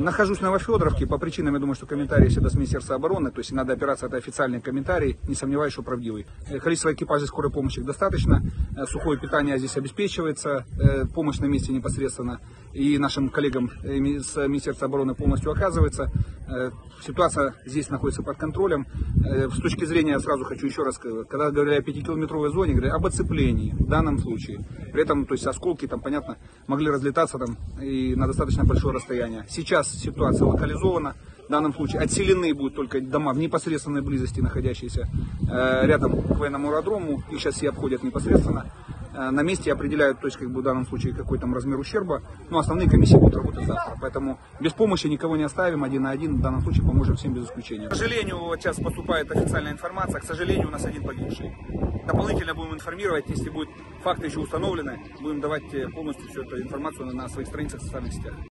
Нахожусь в Новофедоровке. По причинам, я думаю, что комментарии всегда с Министерства обороны. То есть надо опираться, это официальный комментарий. Не сомневаюсь, что правдивый. Количество экипажей скорой помощи достаточно. Сухое питание здесь обеспечивается. Помощь на месте непосредственно. И нашим коллегам с Министерства обороны полностью оказывается. Ситуация здесь находится под контролем. С точки зрения, сразу хочу еще раз сказать, когда говорили о 5-километровой зоне, говорили об оцеплении в данном случае. При этом, то есть осколки там, понятно, могли разлетаться там и на достаточно большое расстояние. Сейчас ситуация локализована. В данном случае отселены будут только дома в непосредственной близости, находящиеся рядом к военному аэродрому. Их сейчас все обходят непосредственно. На месте определяют, то есть, как бы, в данном случае, какой там размер ущерба. Но основные комиссии будут работать завтра. Поэтому без помощи никого не оставим, один на один. В данном случае поможем всем без исключения. К сожалению, вот сейчас поступает официальная информация. К сожалению, у нас один погибший. Дополнительно будем информировать, если будут факты еще установлены, будем давать полностью всю эту информацию на своих страницах в социальных сетях.